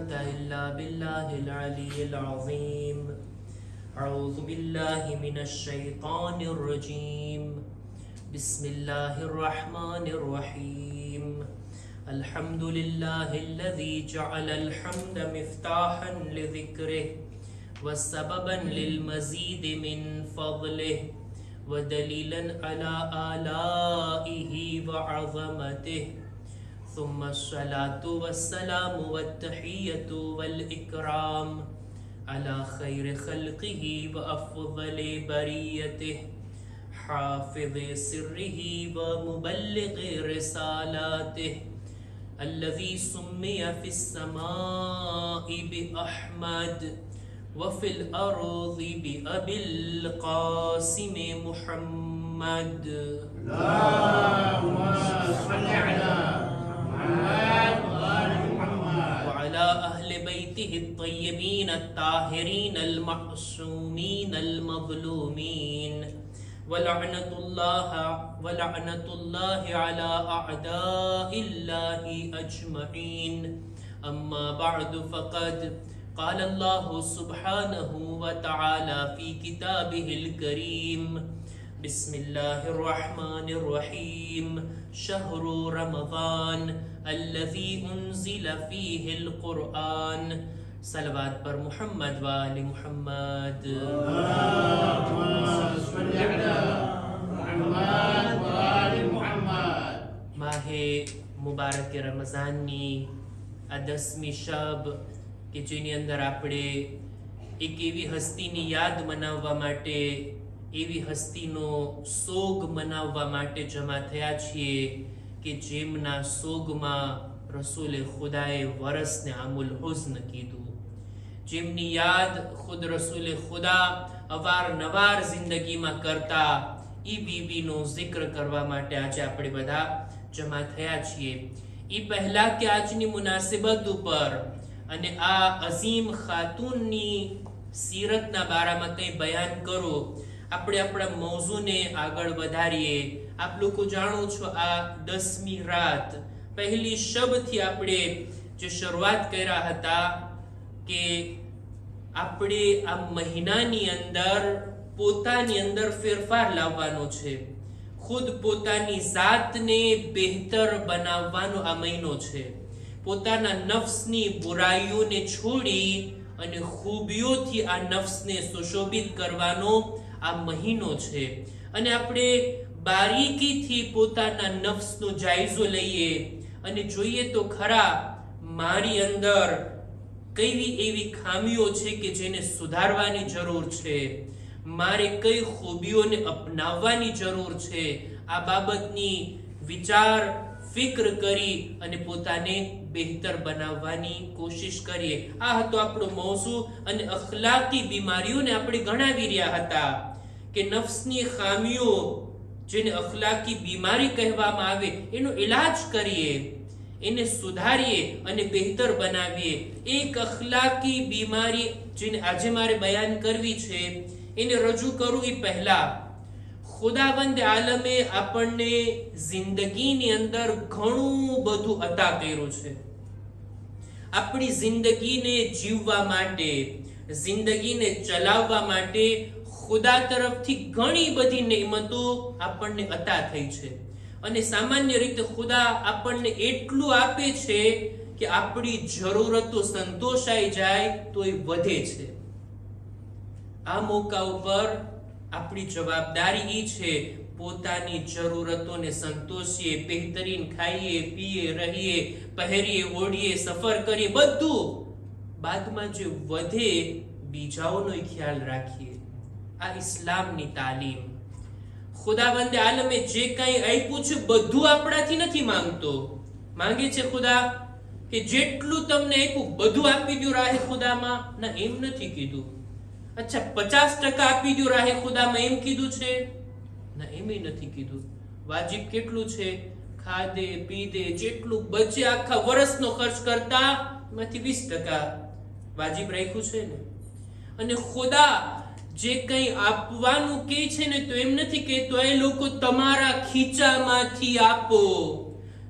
قوة إلا بالله العلي العظيم. أعوذ بالله من الشيطان الرجيم. بسم الله الرحمن الرحيم. الحمد لله الذي جعل الحمد مفتاحا لذكره وسببا للمزيد من فضله ودليلا على آلائه وعظمته. ثم الصلاة والسلام والتحية والإكرام على خير خلقه وأفضل بريته حافظ سره ومبلغ رسالاته الذي سمي في السماء بأحمد وفي الأرض بأبي القاسم محمد. اللهم صل على محمد وآل محمد وعلى أهل بيته الطيبين الطاهرين المعصومين المظلومين ولعنة الله على أعداء الله أجمعين. أما بعد فقد قال الله سبحانه وتعالى في كتابه الكريم: بسم الله الرحمن الرحيم. شهر رمضان الذي أنزل فيه القرآن. صلوات پر محمد وآل محمد. اللهم صل على محمد وآل محمد. माह मुबारक रमजाननी आ 10મી શબ કે જેની અંદર આપણે એક એવી હસ્તીની યાદ મનાવવા માટે, એવી હસ્તીનો સોગ મનાવવા માટે જમા થયા છીએ કે જેમના સોગમાં રસૂલે ખુદાએ વરસને આમુલ હુઝ્ન કીધું, જેમની યાદ ખુદ રસૂલે ખુદા અવારનવાર જિંદગીમાં કરતા ઈ બીબીનો જિક્ર કરવા માટે આજે આપણે બધા જમા થયા છીએ. ઈ પહેલા કે આજની મુનાસિબત ઉપર અને આ અઝીમ ખાતુનની સીરતના બારામાં કંઈ બયાન કરો, આપણે આપણા મૌઝૂને આગળ વધારીએ. આપ લોકો જાણો છો આ 10મી રાત પહેલી શબથી આપણે જે શરૂઆત કર્યા હતા કે આપણે આ મહિનાની અંદર પોતાની અંદર ફેરફાર લાવવાનો છે, ખુદ પોતાની જાતને બહેતર બનાવવાનો આ મહિનો છે. પોતાના નફ્સની બુરાઈઓને છોડી અને ખૂબીઓથી આ નફ્સને સુશોભિત કરવાનો આ મહિનો છે. અને આપણે બારીકીથી પોતાના નફ્સનો જાયજો લઈએ અને જોઈએ તો ખરા મારી અંદર કઈ એવી ખામીઓ છે કે જેને સુધારવાની જરૂર છે, મારે કઈ ખૂબીઓને અપનાવવાની જરૂર છે. આ બાબતની વિચાર ફિક્ર કરી અને પોતાને બહેતર બનાવવાની કોશિશ કરીએ. આ હતો આપણો મૌઝૂ અને અખલાકી બીમારીઓને આપણે ગણાવી રહ્યા હતા કે નફ્સની ખામીઓ જેને અખલાકી બીમારી કહેવામાં આવે એનો ઇલાજ કરીએ, એને સુધારીએ અને બહેતર બનાવીએ. એક અખલાકી બીમારી જેને આજે મારે બયાન કરવી છે એને રજૂ કરું એ પહેલા ખુદાવંદ આલમે આપણને જિંદગીની અંદર ઘણું બધું અતા કર્યું છે. આપણી જિંદગીને જીવવા માટે, જિંદગીને ચલાવવા માટે ખુદા તરફથી ઘણી બધી નેમતો આપણને અતા થઈ છે. અને સામાન્ય રીતે ખુદા આપણને એટલું આપે છે કે આપણી જરૂરતો સંતોષાઈ જાય તો એ વધે છે. આ મોકા ઉપર આપણી જવાબદારી ઈ છે પોતાની જરૂરતોને સંતોષીએ, બહેતરીન ખાઈએ, પીએ, રહીએ, પહેરીએ, ઓઢીએ, સફર કરીએ, બધું બાદમાં જે વધે બીજાઓનો ખ્યાલ રાખીએ. આ ઇસ્લામની તાલીમ. ખુદાવંદે આલમે જે કંઈ આપ્યું છે બધું આપણાથી નથી માંગતો. માંગે છે ખુદા કે જેટલું તમને આપ્યું બધું આપી દો રાહે ખુદામાં. ના, એમ નથી કીધું. अच्छा 50% આપી દો રાહે ખુદામાં, એમ કીધું છે? ના, એમ નથી કીધું. વાજિબ કેટલું છે? ખાધે પીધે જેટલું બચે આખા વર્ષનો ખર્ચ કરતા એમાંથી 20% વાજિબ રાખ્યું છે ને. અને ખુદા જે કંઈ આપવાનું કહે છે ને તો એમ નથી કહેતો એ લોકો તમારા ખીચામાંથી આપો,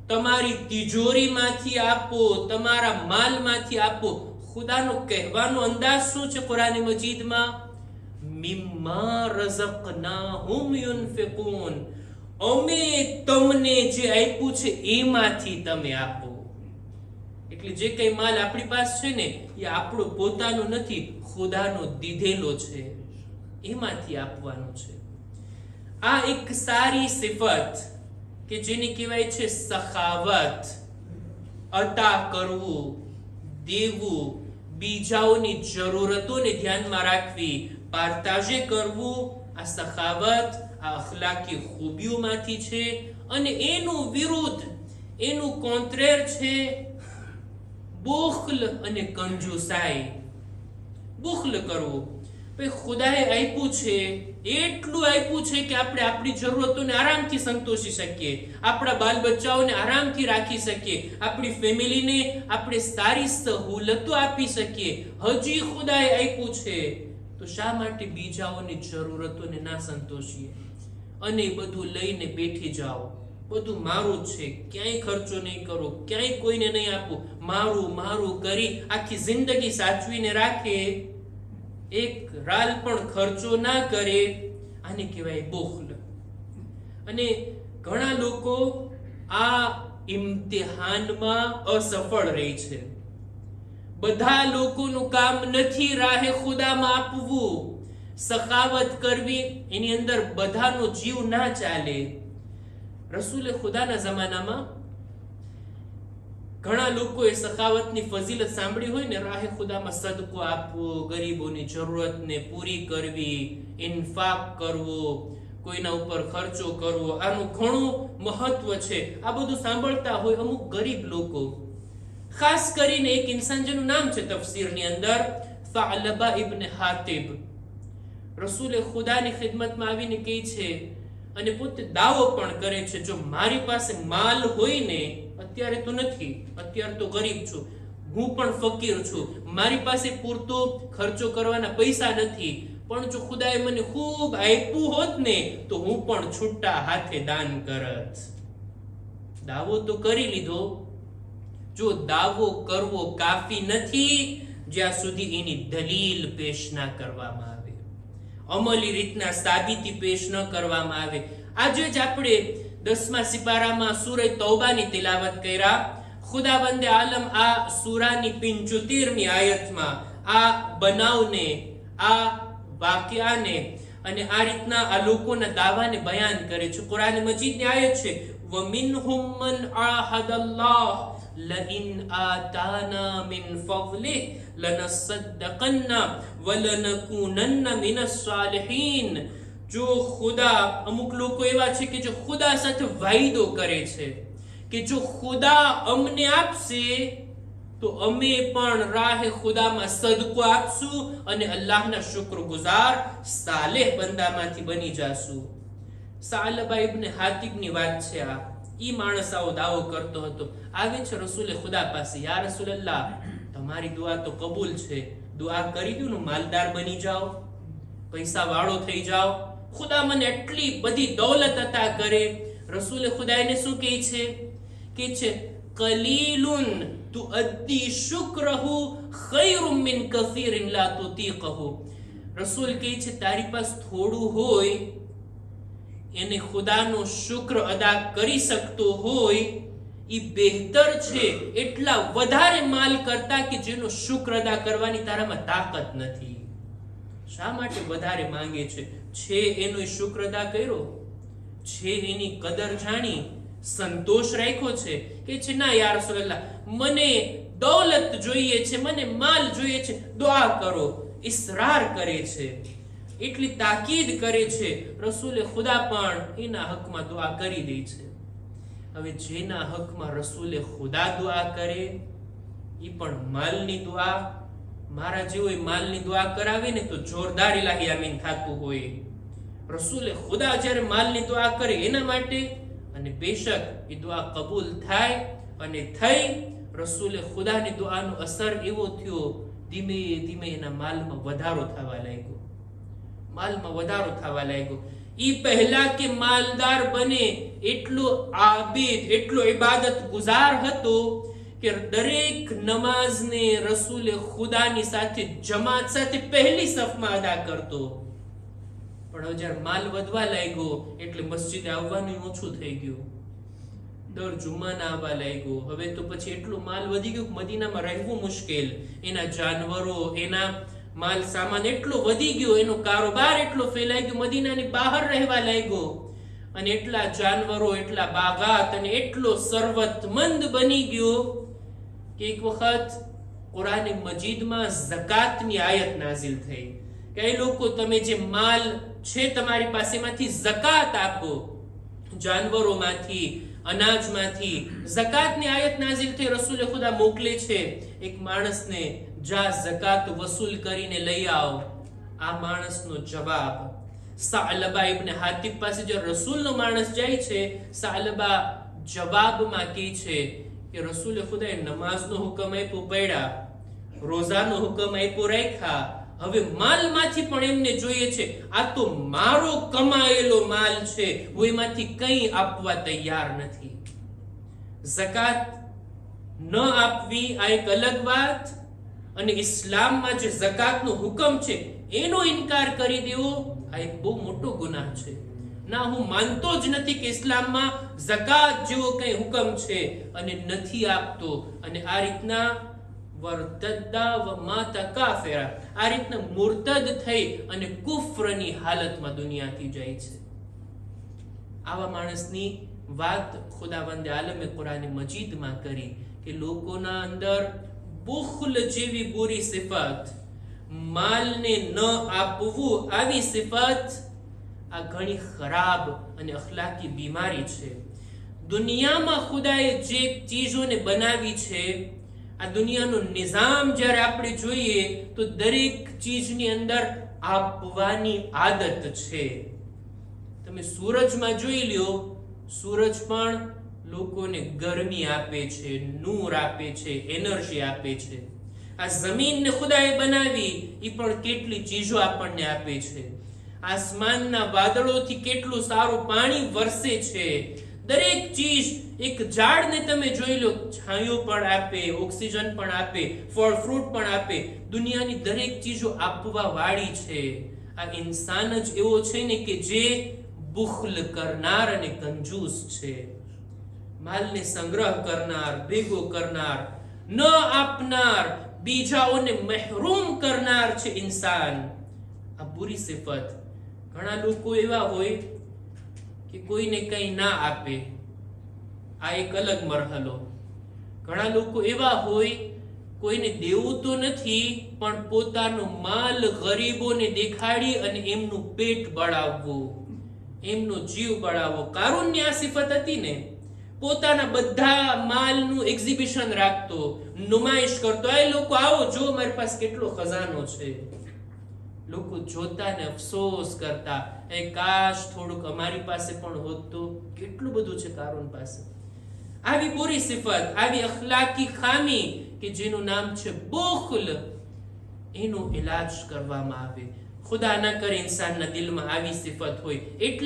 તમારી તિજોરીમાંથી આપો, તમારા માલમાંથી આપો. ખુદાનો કહેવાનો અંદાજ શું છે કુરાન મજીદમાં? મિમ્મા રઝકનાહુમ યુનફિકૂન, અમે તમને જે આપ્યું છે એમાંથી તમે આપો. એટલે જે કઈ માલ આપણી પાસે છે ને એ આપણો પોતાનો નથી, ખુદાનો દીધેલો છે, એમાંથી આપવાનું છે. આ એક સારી સિફત કે જેને કહેવાય છે સખાવત, અતા કરવું, દેવું, બીજાઓની જરૂરતોને ધ્યાનમાં રાખવી, પાર્તાજે કરવું, આ સખાવત, આ અખલાકી ખૂબીઓમાંથી છે. અને એનું વિરુદ્ધ, એનું કોન્ટ્રેર છે બુખ્લ અને કંજુસાઈ. બુખ્લ કરવું, ભાઈ ખુદાએ આપ્યું છે, એટલું આપ્યું છે કે આપણે આપણી જરૂરતોને આરામથી સંતોષી શકીએ, આપણા બાલ બચ્ચાઓને આરામથી રાખી શકીએ, આપણી ફેમિલીને આપણે સારી સહુલતો આપી શકીએ. હજી ખુદાએ આપ્યું છે તો શા માટે બીજાઓની જરૂરતોને ના સંતોષીએ અને બધું લઈને બેઠી જાઓ? બધું મારું જ છે, ક્યાંય ખર્ચો નહીં કરો, ક્યાંય કોઈને નહીં આપું, મારું મારું કરી આખી જિંદગી સાચવીને રાખે, એક રાલ પણ ખર્ચો ના કરે, આને કહેવાય બુખ્લ. અને ઘણા લોકો આ ઇમ્તિહાનમાં અસફળ રહે છે. બધા લોકોનું કામ નથી રાહે ખુદામાં આપવું, સખાવત કરવી, એની અંદર બધાનો જીવ ના ચાલે. રસૂલે ખુદાના જમાનામાં ઘણા લોકોએ સખાવતની ફઝીલત સાંભળી હોય ને, રાહે ખુદામાં સદકો આપવો, ગરીબોની જરૂરતને પૂરી કરવી, ઇન્ફાક કરવો, કોઈના ઉપર ખર્ચો કરવો, આનું ઘણું મહત્વ છે. આ બધું સાંભળતા હોય અમુક ગરીબ લોકો. ખાસ કરીને એક ઇન્સાન જેનું નામ છે તફસીરની અંદર, સાલબા ઇબ્ન હાતિબ. રસૂલે ખુદાની ખિદમતમાં આવીને કહે છે અને પોતે દાવો પણ કરે છે, જો મારી પાસે માલ હોય ને, અત્યારે તો નથી, અત્યારે તો ગરીબ છું, હું પણ ફકીર છું, મારી પાસે પૂરતો ખર્ચો કરવાના પૈસા નથી, પણ જો ખુદાએ મને ખૂબ આપ્યું હોત ને તો હું પણ છૂટા હાથે દાન કરત. દાવો તો કરી લીધો. જો દાવો કરવો કાફી નથી જ્યાં સુધી એની દલીલ પેશ ના કરવામાં આવે, અમલી રીતના સાબિતી પેશ ન કરવામાં આવે. આજે જ આપણે 10મા સિપારામાં સૂરે તૌબાની તિલાવત કર્યા. ખુદાવંદે આલમ આ સૂરાની 75મી આયતમાં આ બનાવને, આ વાક્યાને અને આ રીતના આ લોકોના દાવાને બયાન કરે છે. કુરાન મજીદની આયત છે, વમિનહુમ મન આહદલ્લાહ લઇન આતાના મિન ફضله લનસદ્દકન્ના વલનકૂનન્ના મિનસ સાલિહીન. જો ખુદા, અમુક લોકો એવા છે કે જો ખુદા સાથે વાયદો કરે છે કે જો ખુદા અમને આપશે તો અમે પણ રાહે ખુદામાં સદકો આપશું અને અલ્લાહના શુક્રગુજાર સાલેહ બંદામાંથી બની જાશું. સાલબા ઇબ્ન હાતિબની વાત છે. આ ઈ માણસ આવો દાવો કરતો હતો. આવે છે રસૂલે ખુદા પાસે, યા રસૂલલ્લાહ, તમારી દુઆ તો કબૂલ છે, દુઆ કરી દઉં ને માલદાર બની જાઓ, પૈસા વાળો થઈ જાઓ, ખુદા મને એટલી બધી દૌલત અતા કરે. રસૂલે ખુદા એને શું કહે છે? કે છે કલીલુન તુઅદ્દી શુક્રહુ ખૈરુમ મિન કસીરિન લા તુતીકહુ. રસૂલ કહે છે તારી પાસે થોડું હોય, એને ખુદાનો શુક્ર અદા કરી શકતો હોય, એ બહેતર છે એટલા વધારે માલ કરતા કે જેનો શુક્ર અદા કરવાની તારામાં તાકાત નથી. શા માટે વધારે માંગે છે? છે એનો શુક્ર અદા કર્યો છે, એની કદર જાણી, સંતોષ રાખ્યો છે. કે છે ના યા રસૂલલ્લાહ, મને દૌલત જોઈએ છે, મને માલ જોઈએ છે, દુઆ કરો. ઇસરાર કરે છે, એટલી તાકીદ કરે છે. રસૂલે ખુદા પણ એના હકમાં દુઆ કરી દે છે. હવે જેના હકમાં રસૂલે ખુદા દુઆ કરે, એ પણ માલની દુઆ, મારા જેવો માલની દુઆ કરાવે ને તો જોરદાર ઇલાહી આમીન થતું હોય. રસૂલે ખુદા જ્યારે માલની દુઆ કરે એના માટે, અને બેશક એ દુઆ કબૂલ થાય અને થઈ. રસૂલે ખુદાની દુઆનો અસર એવો થયો, ધીમે ધીમે એના માલમાં વધારો થવા લાગ્યો, માલમાં વધારો થવા લાગ્યો. ઈ પહેલા કે માલદાર બને એટલો આબિદ, એટલો ઇબાદત ગુજાર હતો કે દરેક નમાઝને રસૂલે ખુદાની સાથે જમાત સાથે પહેલી સફમાં અદા કરતો. પણ જ્યારે માલ વધવા લાગ્યો એટલે મસ્જિદે આવવાનું ઓછું થઈ ગયું, દર જુમ્માના આવવા લાગ્યો. હવે તો પછી એટલો માલ વધી ગયો કે મદીનામાં રહેવું મુશ્કેલ. એના જાનવરો, એના માલ સામાન એટલો વધી ગયો, એનો કારોબાર એટલો ફેલાઈ ગયો, મદીનાની બહાર રહેવા લાગ્યો. અને એટલા જાનવરો, એટલા બાગાત અને એટલો સરવતમંદ બની ગયો કે એક વખત કુરાન મજીદમાં ઝકાતની આયત નાઝિલ થઈ કે એ લોકો, તમે જે માલ છે તમારી પાસેમાંથી ઝકાત આપો, જાનવરોમાંથી, અનાજમાંથી ઝકાતની આયત નાઝિલ થઈ. રસૂલ ખુદા મોકલે છે એક માણસને, જા ઝકાત વસૂલ કરીને લઈ આવ. આ માણસનો જવાબ સાલબા ઇબ્ન હાતિબ પાસે જે રસૂલનો માણસ જાય છે, સાલબા જવાબમાં કહે છે કે રસૂલ ખુદાએ નમાઝનો હુકમ આપ્યો, પડ્યા, રોઝાનો હુકમ આપ્યો, રાખ્યા, હવે માલમાંથી પણ એમને જોઈએ છે. આ તો મારો કમાયેલો માલ છે, હું એમાંથી કંઈ આપવા તૈયાર નથી. ઝકાત ન આપવી આ એક અલગ વાત, અને ઇસ્લામમાં જે ઝકાતનો હુકમ છે એનો ઇનકાર કરી દેવો આ એક બહુ મોટો ગુનાહ છે. ના, હું માનતો જ નથી કે ઇસ્લામમાં ઝકાત જેવો કઈ હુકમ છે, અને નથી આપતો. અને આ રીતના વર્તદ્દા વ માતા કાફિરા, આ રીતના મુર્તદ થઈ અને કુફરની હાલતમાં દુનિયાથી જાય છે. આવા માણસની વાત ખુદાવંદે આલમે કુરાન મજીદમાં કરી કે લોકોના અંદર બુખ્લ જેવી બુરી સિફત, માલને ન આપવું આવી સિફત, આ ઘણી ખરાબ અને અખલાકી બીમારી છે. દુનિયામાં ખુદાએ જે ચીજોને બનાવી છે, આ દુનિયાનો નિઝામ જ્યારે આપણે જોઈએ તો દરેક ચીજની અંદર આપવાની આદત છે. તમે સૂરજમાં જોઈ લ્યો, સૂરજ પણ લોકોને ગરમી આપે છે, નૂર આપે છે, એનર્જી આપે છે. આ જમીનને ખુદાએ બનાવી, એ પણ કેટલી ચીજો આપણને આપે છે. આસમાનના વાદળોથી કેટલું સારું પાણી વરસે છે. દરેક ચીજ, એક ઝાડને તમે જોઈ લો, છાંયો પણ આપે, ઓક્સિજન પણ આપે, ફળ ફ્રૂટ પણ આપે. દુનિયાની દરેક ચીજો આપવા વાળી છે. આ ઇન્સાન જ એવો છે ને કે જે બુખ્લ કરનાર અને કંજૂસ છે. માલને સંગ્રહ કરનાર, ભેગો કરનાર, ન આપનાર, બીજાઓને મહેરૂમ કરનાર છે ઇન્સાન. આ બુરી સિફત. ઘણા લોકો એવા હોય કે કોઈને કંઈ ના આપે, આ એક અલગ મરહલો. ઘણા લોકો એવા હોય કોઈને દેવું તો નથી, પણ પોતાનો માલ ગરીબોને દેખાડી અને એમનું પેટ બળાવવું, એમનો જીવ બળાવવો. કારૂનની આ સિફત હતી ને, પોતાના બધા માલનું એક્ઝિબિશન રાખતો, નુમાઈશ કરતો. એ લોકો, આવો જો મારી પાસે કેટલો ખજાનો છે. લોકો જોતા ને અફસોસ કરતા, એ કાશ થોડુંક અમારી પાસે પણ હોત તો. કેટલું બધું છે કારૂન પાસે. આવી બુરી સિફત, આવી અખલાકી ખામી કે જેનું નામ છે બુખ્લ, એનો ઇલાજ કરવામાં આવે. ખુદા ના કરે ઇન્સાનના દિલમાં આવી સિફત હોય.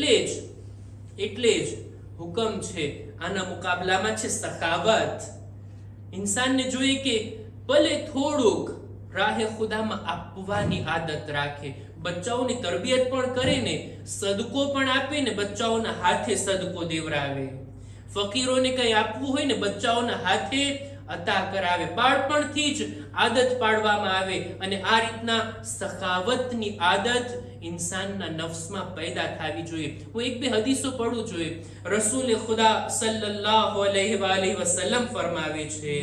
એટલે જ હુકમ છે, આના મુકાબલામાં છે સખાવત. ઇન્સાનને જોઈએ કે ભલે થોડુંક રાહે ખુદામાં આપવાની આદત રાખે, બચ્ચાઓની તરબિયત પણ કરે ને, સદકો પણ આપે ને, બચ્ચાઓના હાથે સદકો દેવરાવે. ફકીરોને કઈ આપવું હોય ને, બચ્ચાઓના હાથે અતા કરાવે. બાળપણથી જ આદત પાડવામાં આવે. અને આ રીતના સખાવતની આદત ઇન્સાનના નફ્સમાં પેદા થવી જોઈએ. હું એક બે હદીસો પડું જોઈએ. રસૂલ ખુદા સલ્લલ્લાહુ અલૈહિ વસલ્લમ ફરમાવે છે,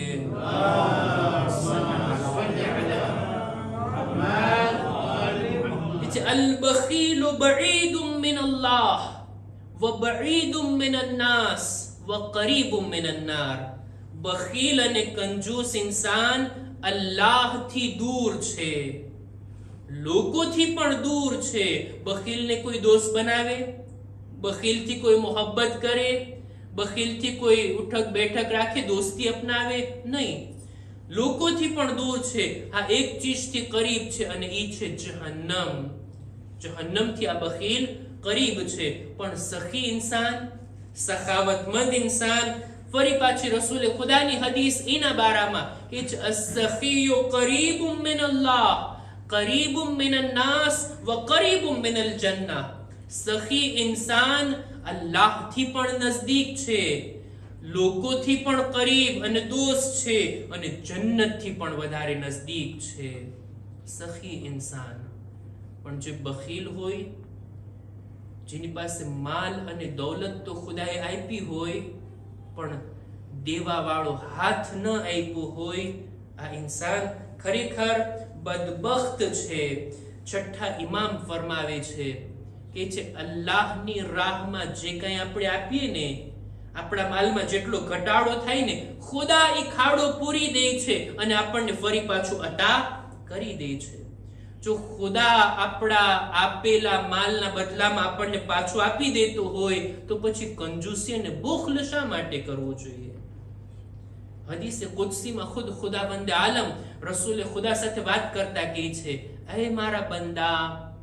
البخيل بعيد من الله وبعيد من الناس وقريب من النار. બખીલ અને કંજૂસ ઇન્સાન અલ્લાહથી દૂર છે, લોકોથી પણ દૂર છે. બખીલને કોઈ દોસ્ત બનાવે, બખીલથી કોઈ મોહબ્બત કરે, બખીલથી કોઈ ઉઠક બેઠક રાખે, દોસ્તી અપનાવે નહીં. લોકોથી પણ દૂર છે. આ એક ચીજથી કરીબ છે, અને એ છે જહન્નમ. જહન્નમથી આ બખીલ કરીબ છે, પણ સખી ઇન્સાન, સખાવતમંદ ઇન્સાન. ફરી પાછી રસૂલે ખુદાની હદીસ એના બારામાં કે અસ-સખીયુ કરીબુમ મિન અલ્લાહ, કરીબુમ મિન અન્નાસ વ કરીબુમ મિન અલ જન્નહ. સખી ઇન્સાન અલ્લાહથી પણ નજદીક છે, લોકોથી પણ કરીબ અને દોસ્ત છે, અને જન્નતથી પણ વધારે નજદીક છે. સખી ઇન્સાન. પણ જે બખીલ હોય, જેની પાસે માલ અને દૌલત તો ખુદાએ આપી હોય પણ દેવા વાળો હાથ ન આપ્યો હોય, આ ઇન્સાન ખરેખર બદબખ્ત છે. છઠ્ઠા ઇમામ ફરમાવે છે કે છે અલ્લાહની રાહમાં જે કંઈ આપણે આપીએ ને, આપણા માલમાં જેટલો ઘટાડો થાય ને, ખુદા એ ખાડો પૂરી દે છે અને આપણને ફરી પાછું અતા કરી દે છે. જો ખુદા આપણા આપેલા માલના બદલામાં આપણને પાછું આપી દેતો હોય તો પછી કંજૂસી અને બુખ્લ શા માટે કરવું જોઈએ? હદીસે કુદસીમાં ખુદ ખુદાવંદ આલમ રસૂલે ખુદા સાથે વાત કરતા કહે છે, અહે મારા બંદા,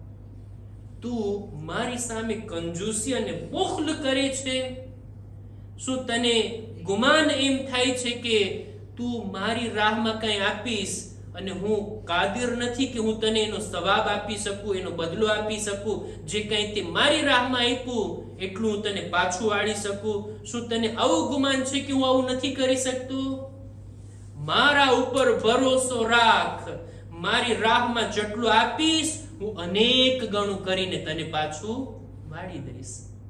તું મારી સામે કંજૂસી અને બુખ્લ કરે છે? શું તને ગુમાન એમ થાય છે કે તું મારી રાહમાં કંઈ આપીશ અને હું કાદિર નથી કે હું તને એનો સવાબ આપી શકું, એનો બદલો આપી શકું? જે કંઈ તે મારી રાહમાં આપ્યું એટલું હું તને પાછું વાળી શકું? શું તને આવું ગુમાન છે કે હું આવું નથી કરી શકતો? મારા ઉપર ભરોસો રાખ, મારી રાહમાં જેટલું આપીશ હું અનેક ગણું કરીને તને પાછું વાળી દઈશ.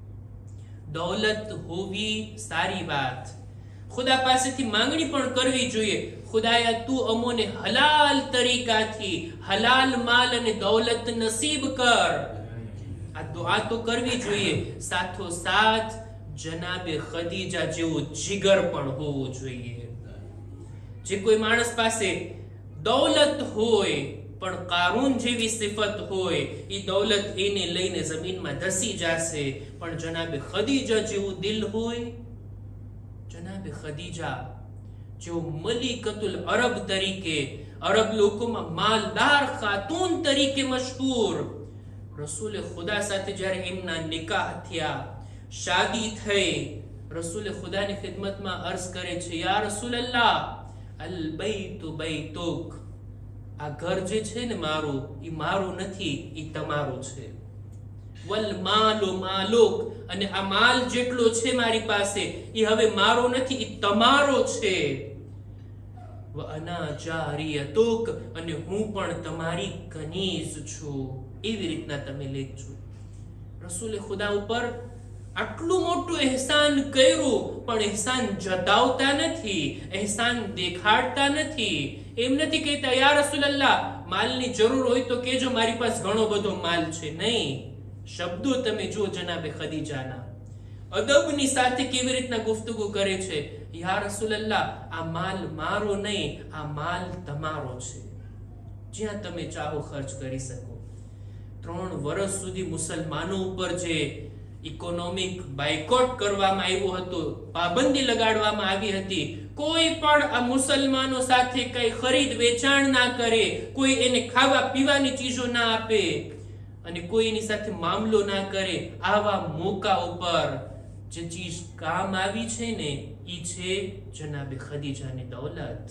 દૌલત હોવી સારી વાત, ખુદા પાસેથી માંગણી પણ કરવી જોઈએ. ખુદાયા તું અમોને હલાલ તરીકાથી હલાલ માલ અને દૌલત નસીબ કર. આ દુઆ તો કરવી જોઈએ. સાથોસાથ જનાબે ખદીજા જેવો જીગર પણ હોવો જોઈએ. જે કોઈ માણસ પાસે દૌલત હોય પણ કારૂન જેવી સિફત હોય, એ દૌલત એને લઈને જમીનમાં ધસી જશે. પણ જનાબે ખદીજા જેવું દિલ હોય, જનાબે ખદીજા જેઓ મલિકતુલ અરબ તરીકે, અરબ લોકોમાં માલદાર ખાતુન તરીકે મશહૂર, રસૂલે ખુદા સાથે જ્યારે એમના નિકાહ થયા, શાદી થઈ, રસૂલે ખુદાની ખિદમતમાં અર્ઝ કરે છે, યા રસૂલલ્લાહ, અલ બૈતુ બૈતુક, આ ઘર જે છે ને મારું, એ મારું નથી, એ તમારું છે. વલ માલુ માલુક, અને આ માલ જેટલો છે મારી પાસે એ હવે મારો નથી, એ તમારો છે. વ અના જારિયતુક, અને હું પણ તમારી કનીઝ છું. એવી રીતના તમે લેખજો. રસૂલે ખુદા ઉપર આટલું મોટું એહસાન કર્યું પણ એહસાન જતાવતા નથી, એહસાન દેખાડતા નથી. એમ નથી કહેતા યા રસૂલલ્લાહ માલની જરૂર હોય તો કેજો, મારી પાસે ઘણો બધો માલ છે. નહીં, શબ્દો તમે જુઓ જનાબે ખદીજાના, અદબની સાથે કેવી રીતના ગુફ્તગુ કરે છે. યા રસૂલલ્લાહ આ માલ મારો નહીં, આ માલ તમારો છે, જ્યાં તમે ચાહો ખર્ચ કરી શકો. 3 વર્ષ સુધી મુસલમાનો ઉપર જે ઇકોનોમિક બાયકોટ કરવામાં આવ્યો હતો, પાબંદી લગાડવામાં આવી હતી, કોઈ પણ આ મુસલમાનો સાથે કઈ ખરીદ વેચાણ ના કરે, કોઈ એને ખાવા પીવાની ચીજો ના આપે અને કોઈ એની સાથે મામલો ના કરે. આવા મોકા ઉપર જે ચીજ કામ આવી છે ને, ઈ છે જનાબે ખદીજાની દૌલત.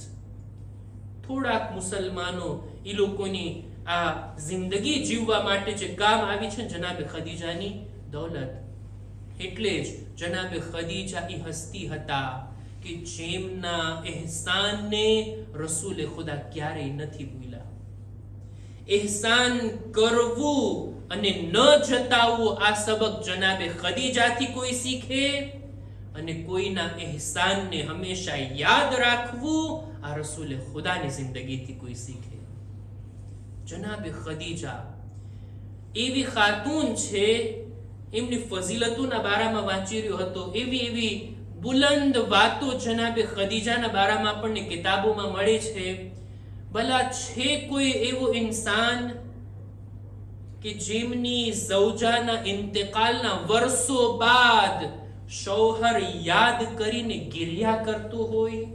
થોડાક મુસલમાનો ઈ લોકોની આ જિંદગી જીવવા માટે જે કામ આવી છે જનાબે ખદીજાની દૌલત. એટલે જ જનાબે ખદીજા ઈ હસ્તી હતા કે જેમના એહસાનને રસૂલે ખુદા ક્યારેય નથી ભૂલ્યા. એહસાન કરવું અને ન જતાવવું, આ સબક જનાબે ખદીજાથી કોઈ શીખે, અને કોઈના એહસાનને હંમેશા યાદ રાખવું આ રસૂલે ખુદાની જિંદગીથી કોઈ શીખે. જનાબે ખદીજા એવી ખાતુન છે, એમની ફઝીલતોના બારામાં વાંચી રહ્યો હતો, એવી બુલંદ વાતો જનાબે ખદીજાના બારામાં આપણને કિતાબોમાં મળે છે. ભલા છે કોઈ એવો ઇન્સાન કે જેમની ઝૌજાના ઇન્તકાલના વર્ષો બાદ શૌહર યાદ કરીને ગિરિયા કરતો હોય?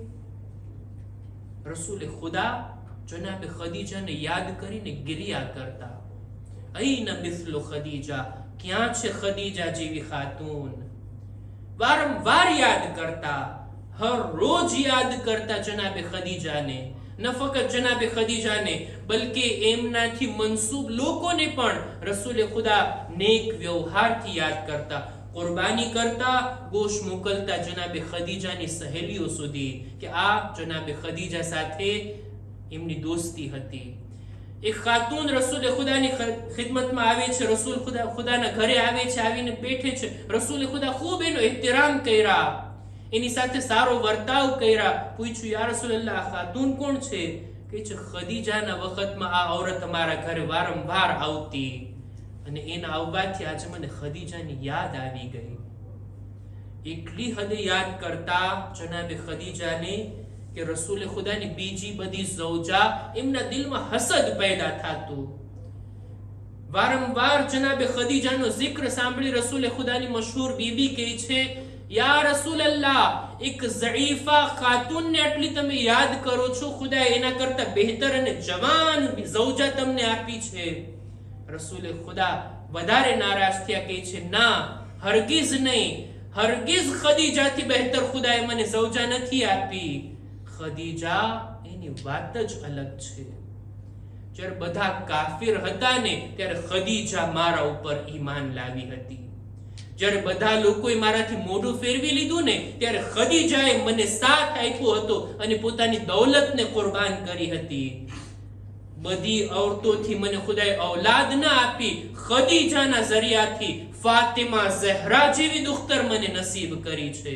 રસૂલે ખુદા જનાબે ખદીજાને યાદ કરીને ગિરિયા કરતા. અઈન મિસ્લુ ખદીજા, ક્યાં છે ખદીજા જેવી ખાતુન? વારંવાર યાદ કરતા, હર રોજ યાદ કરતા જનાબે ખદીજાને. ન ફકત જનાબે ખદીજાને બલકે એમનાથી મંસૂબ લોકોને પણ રસૂલે ખુદા નેક વ્યવહારથી યાદ કરતા, કુરબાની કરતા, ગોશ મોકલતા જનાબે ખદીજાની સહેલીઓ સુધી કે આ જનાબે ખદીજા સાથે એમની દોસ્તી હતી. એક ખાતુન રસૂલ ખુદાની ખિદમતમાં આવે છે, રસૂલ ખુદાના ઘરે આવે છે, આવીને બેઠે છે. રસૂલ ખુદા ખૂબ એનો એહતરામ કર્યા, એની સાથે સારો વર્તાવ કર્યા. પૂછ્યું, યા રસૂલલ્લાહ, આ ખાતુન કોણ છે? કે છે ખદીજાના વખતમાં આ ઔરત અમારા ઘરે વારંવાર આવતી અને એના આવવાથી આજે મને ખદીજાની યાદ આવી ગઈ. એટલી હદે યાદ કરતા જનાબે ખદીજાને કે રસૂલ ખુદાની બીજી બધી ઝૌજા એમના દિલમાં હસદ પેદા થાતું. વારંવાર જનાબે ખદીજાનો zikr સાંભળી રસૂલ ખુદાની મશહૂર બીબી કહે છે, યા રસૂલલ્લાહ, એક ઝઈફા ખાતુનને આટલી તમે યાદ કરો છો, ખુદાએ એના કરતા બહેતર અને જવાન ઝૌજા તમને આપી છે. રસૂલ ખુદા વધારે નારાજ થયા, કહે છે, ના, હરગીઝ નહીં, હરગીઝ ખદીજાથી બહેતર ખુદાએ મને ઝૌજા નથી આપી. ખદીજા એની વાત જ અલગ છે. જ્યારે બધા કાફિર હતા ને ત્યારે ખદીજા મારા ઉપર ઈમાન લાવી હતી. જ્યારે બધા લોકોએ મારાથી મોઢું ફેરવી લીધું ને ત્યારે ખદીજાએ મને સાથ આપ્યો હતો અને પોતાની દૌલતને કુરબાન કરી હતી. બધી ઔરતોથી મને ખુદાએ ઔલાદ ના આપી, ખદીજાના જરિયાથી ફાતિમા ઝહરા જેવી દુખ્તર મને નસીબ કરી છે.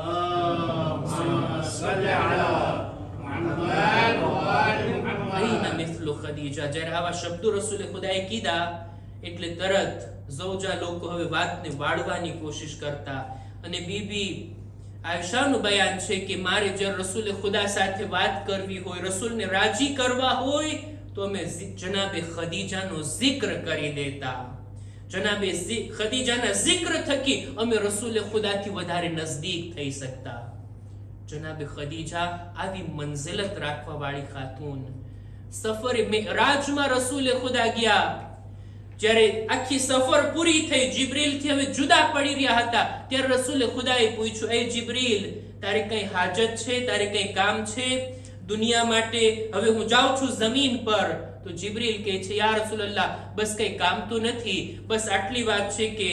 જ્યારે આવા શબ્દો રસૂલે ખુદાએ કીધા એટલે તરત ઝૌજા લોકો હવે વાતને વાળવાની કોશિશ કરતા. અને બીબી આયશાનું બયાન છે કે મારે જ્યારે રસૂલે ખુદા સાથે વાત કરવી હોય, રસૂલને રાજી કરવા હોય તો અમે જનાબે ખદીજાનો zikr કરી દેતા. જનાબે ખદીજાના zikr થકી અમે રસૂલે ખુદાથી વધારે નજદીક થઈ શકતા. જનાબે ખદીજા આવી મંઝિલત રાખવા વાળી ખાતુન. સફરે મિરાજમાં રસૂલે ખુદા ગયા. જ્યારે આખી સફર પૂરી થઈ, જિબ્રીલ થી હવે જુદા પડી રહ્યા હતા, ત્યારે રસૂલે ખુદાએ પૂછ્યું, એ જિબ્રીલ, તારે કઈ હાજત છે, તારે કઈ કામ છે દુનિયા માટે? હવે હું જાઉં છું જમીન પર. તો જિબ્રીલ કહે છે, યા રસૂલલ્લાહ, બસ કઈ કામ તો નથી, બસ આટલી વાત છે કે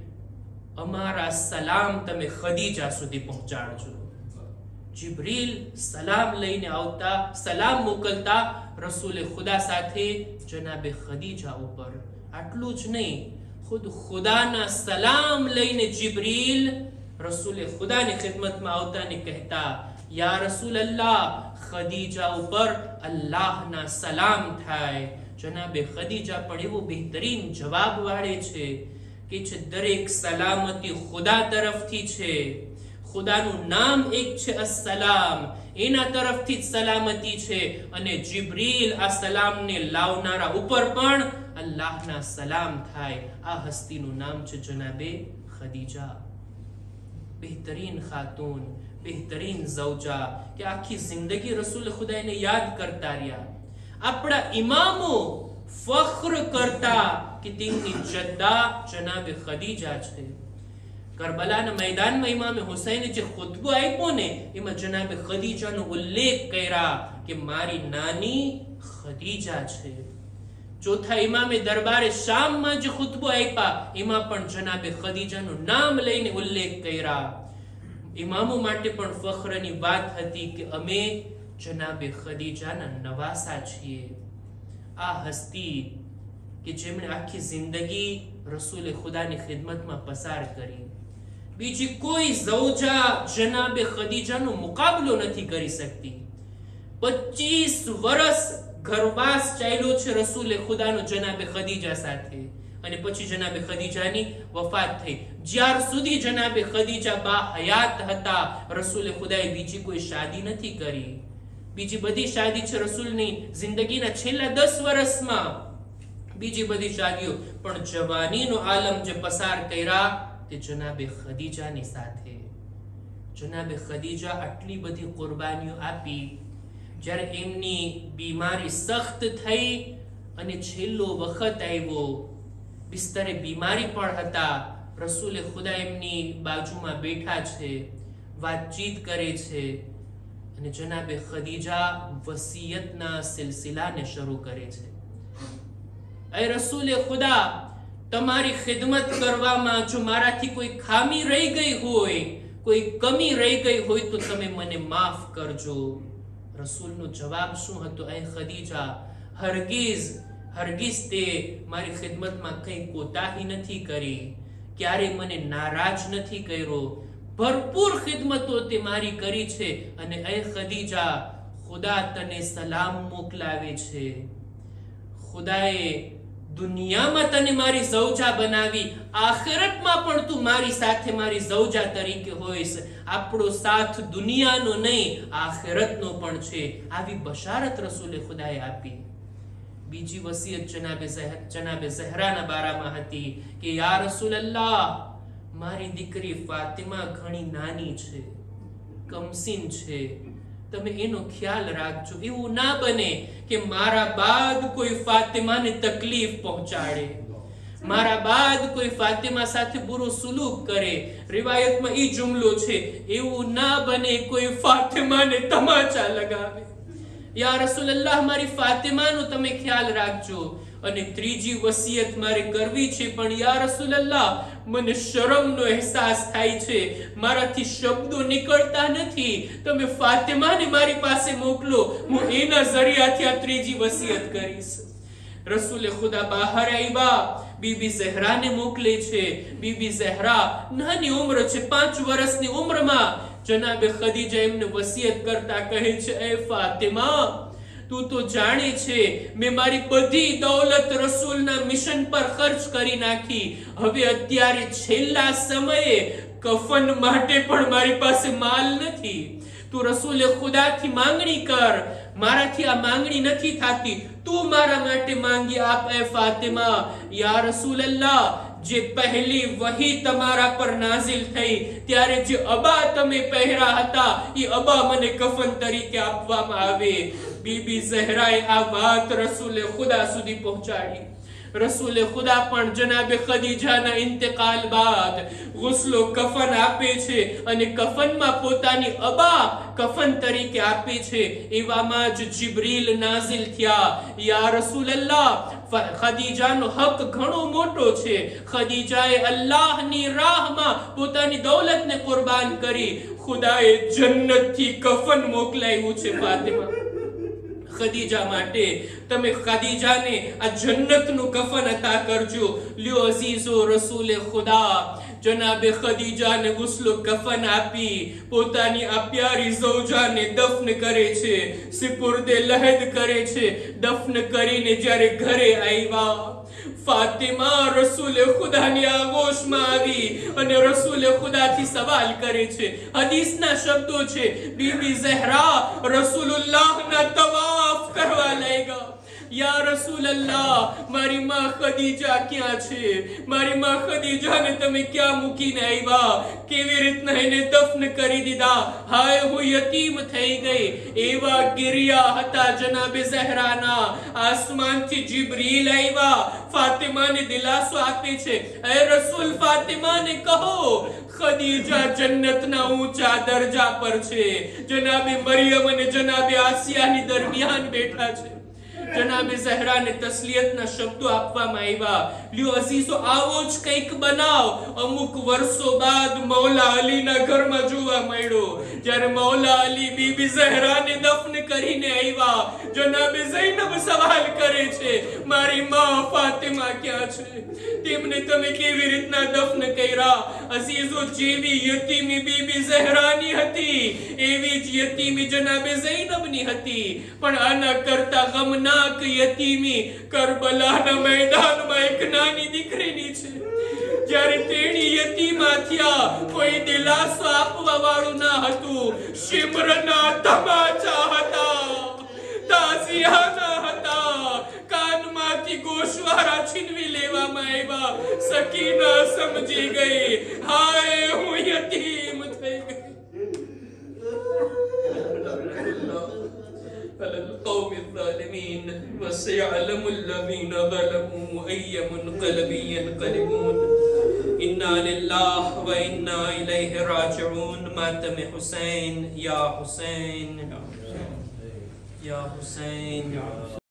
અમારા સલામ તમે ખદીજા સુધી પહોંચાડજો. જિબ્રીલ સલામ લઈને આવતા, સલામ મોકલતા રસૂલે ખુદા સાથે જનાબે ખદીજા ઉપર. આટલું જ નહીં, ખુદ ખુદાના સલામ લઈને જિબ્રીલ રસૂલે ખુદાની ખિદમતમાં આવતા ને કહેતા, યા રસૂલલ્લાહ, ખદીજા ઉપર અલ્લાહના સલામ થાય. જનાબે ખદીજા પણ એવો બહેતરીન જવાબ વાળે છે કે દરેક સલામતી ખુદા તરફથી છે. ખુદાનું નામ એક છે અસ્સલામ, એના તરફથી જ સલામતી છે. અને જિબ્રીલ આ સલામને લાવનારા ઉપર પણ અલ્લાહના સલામ થાય. આ હસ્તીનું નામ છે જનાબે ખદીજા. બહેતરીન ખાતુન, બહેતરીન ઝૌજા કે આખી જિંદગી રસૂલ ખુદાને યાદ કરતા રહ્યા. આપણા ઇમામો ફખ્ર કરતા કે તેમની જદ્દા જનાબે ખદીજા છે. કરબલાના મેદાનમાં ઇમામે હુસૈને જે ખુતબો આપ્યો ને એમાં જનાબે ખદીજાનો ઉલ્લેખ કર્યા કે મારી નાની ખદીજા છે. ચોથા ઇમામે દરબારે શામમાં જે ખુતબો આપ્યા એમાં પણ જનાબે ખદીજાનું નામ લઈને ઉલ્લેખ કર્યા. ઇમામો માટે પણ ફખ્રની વાત હતી કે અમે જનાબે ખદીજાના નવાસા છીએ. આ હસ્તી કે જેમણે આખી જિંદગી રસૂલે ખુદાની ખિદમતમાં પસાર કરી, બીજી કોઈ ઝૌજા જનાબે ખદીજાનો મુકાબલો નથી કરી શકતી. 25 વર્ષ ઘરવાસ ચાલ્યો છે રસૂલે ખુદાનો જનાબે ખદીજા સાથે. અને પછી જનાબે ખદીજાની વફાત થઈ. જ્યાર સુધી જનાબે ખદીજા બા હયાત હતા રસૂલે ખુદાએ બીજી કોઈ શાદી નથી કરી. બીજી બધી શાદી છે રસૂલની જિંદગીના છેલ્લા 10 વર્ષમાં, બીજી બધી શાદીઓ. પણ જવાનીનો આલમ જે પસાર કર્યા તે જનાબે ખદીજાની સાથે. જનાબે ખદીજા આટલી બધી કુરબાનીઓ આપી. જ્યારે એમની બીમારી સખ્ત થઈ અને છેલ્લો વખત આવ્યો બિસ્તરે બીમારી પણ હતા. રસૂલે ખુદા એમની બાજુમાં બેઠા છે, વાતચીત કરે છે અને જનાબે ખદીજા વસિયતના સિલસિલાને શરૂ કરે છે. એ રસૂલે ખુદા, તમારી ખિદમત કરવામાં જો મારાથી કોઈ ખામી રહી ગઈ હોય, કોઈ કમી રહી ગઈ હોય તો તમે મને માફ કરજો. રસૂલનો જવાબ શું હતો? એ ખદીજા, હરગીઝ તે મારી ખિદમતમાં કંઈ કોતાહી નથી કરી, ક્યારે મને નારાજ નથી કર્યો, ભરપૂર ખિદમતો તે મારી કરી છે. અને એ ખદીજા, ખુદા તને સલામ મોકલાવે છે. ખુદાએ દુનિયામાં તને મારી ઝૌજા બનાવી, આખિરતમાં પણ તું મારી સાથે મારી ઝૌજા તરીકે હોઈશ. આપણો સાથ દુનિયાનો નહીં, આખિરતનો પણ છે. આવી બશારત રસૂલે ખુદાએ આપી. બીજી વસિયત જનાબે ઝહરાના બારામાં હતી કે યા રસૂલલ્લાહ, મારી દીકરી ફાતિમા ઘણી નાની છે, કમસીન છે, તમે એનો ખ્યાલ રાખજો. એવું ના બને કે મારા બાદ કોઈ ફાતિમાને તકલીફ પહોંચાડે, મારા બાદ કોઈ ફાતિમા સાથે બુરો સુલુક કરે. રિવાયતમાં ઈ જુમલો છે, એવું ના બને કોઈ ફાતિમાને તમાચા લગાવે. યા રસૂલલ્લાહ, મારી ફાતિમાનો તમે ખ્યાલ રાખજો. અને ત્રીજી વસિયત મારે કરવી છે, પણ યા રસૂલલ્લાહ, મને શરમનો અહેસાસ થાય છે, મારાથી શબ્દો નીકળતા નથી. તમે ફાતિમાને મારી પાસે મોકલો, હું એના જરિયાથી આ ત્રીજી વસિયત કરીશ. રસૂલે ખુદા બહાર આવ્યા, બીબી ઝહરાને મોકલે છે. બીબી ઝહરા નાની ઉંમર છે, 5 વર્ષની ઉંમરમાં જનાબે ખદીજા એમને વસિયત કરતા કહે છે, એ ફાતિમા, તું તો જાણે છે મેં મારી બધી દૌલત રસૂલના મિશન પર ખર્ચ કરી નાખી. હવે અત્યારે છેલ્લા સમયે કફન માટે પણ મારી પાસે માલ નથી. તું રસૂલે ખુદાથી માંગણી કર, મારાથી આ માંગણી નથી થતી, તું મારા માટે માંગી આપ એ ફાતિમા. યા રસૂલલ્લાહ, જે પહેલી વહી તમારા પર નાઝિલ થઈ ત્યારે જે અબા તમે પહેરા હતા, એ અબા મને કફન તરીકે આપવામાં આવે. બીબી ઝહરાએ આ વાત રસૂલે ખુદા સુધી પહોંચાડી. રસૂલે ખુદા પણ જનાબે ખદીજાના ઇંતકાલ બાદ ગુસ્લો કફન આપે છે અને કફનમાં પોતાની અબા કફન તરીકે આપે છે. એવામાં જ જિબ્રીલ નાઝિલ થયા. યા રસૂલલ્લાહ, ખદીજાનો હક ઘણો મોટો છે. ખદીજાએ અલ્લાહની રાહમાં પોતાની દૌલતને કુરબાન કરી. ખુદાએ જન્નતથી કફન મોકલાવ્યું છે ફાતિમા ખદીજા માટે. તમે ખદીજાને આ જન્નતનું કફન અતા કરજો. લ્યો અઝીઝો, રસૂલે ખુદા જનાબે ખદીજાને ગુસ્લો કફન આપી પોતાની આ પ્યારી ઝૌજાને દફન કરે છે, સિપુર્દે લહદ કરે છે. દફન કરીને જ્યારે ઘરે આવ્યા, ફાતિમા રસૂલે ખુદાની આગોશમાં આવી અને રસૂલે ખુદાથી સવાલ કરે છે. હદીસના શબ્દો છે, બીબી ઝહરા રસૂલુલ્લાહના તવાફ કરવા લાગ્યા. યા રસૂલલ્લાહ, મારી માં ખદીજા ક્યાં છે? મારી માં ખદીજાને તમે ક્યાં મૂકીને આવ્યા? કેવી રીતના એને દફન કરી દીધા? હાય, હું યતીમ થઈ ગઈ. એવા ગિરિયા હતા જનાબે ઝહરાના. આસમાનથી જિબ્રીલ આવ્યા, ફાતિમાને દિલાસો આપે છે. એ રસૂલ, ફાતિમાને કહો ખદીજા જન્નતના ઊંચા દરજા પર છે. જનાબે મરિયમ અને જનાબે આસિયાની દરમિયાન બેઠા છે. જનાબે ઝહરાને તસ્લિયતના શબ્દો આપવામાં આવ્યા. લ્યો અઝીઝો, આવો જ કંઈક બનાવ અમુક વર્ષો બાદ મૌલા અલીના ઘરમાં જોવા મળ્યો. જ્યારે મૌલા અલી બીબી ઝહરાને દફન કરીને આવ્યા, જનાબે ઝૈનબ સવાલ કરે છે, મારી માં ફાતિમા ક્યાં છે? તેમને તમે કેવી રીતના દફન કર્યા? અઝીઝો, જેવી યતીમી બીબી ઝહરાની હતી એવી જ યતીમી જનાબે ઝૈનબની હતી. પણ આના કરતા ગમનાક યતીમી કરબલાના મેદાનમાં એક નાની દીકરીની છે. જ્યારે તેણી યતીમા થયા, કોઈ દિલાસો આપવા વાળું ના હતું. શિમરના તમાચા હતા, તાઝિયાના હતા, કાનમાંથી ગોશવારા છીનવી લેવામાં આવ્યા. સકીના સમજી ગઈ, હાય, હું યતીમ થઈ ગઈ. القوم الظالمين आमीन। वसयअलमुल्लज़ीना ज़लमू अय्य मुनक़लबिन यनक़लिबून। इन्ना लिल्लाहि व इन्ना इलैहि राजिऊन। मातम हुसैन या हुसैन या हुसैन।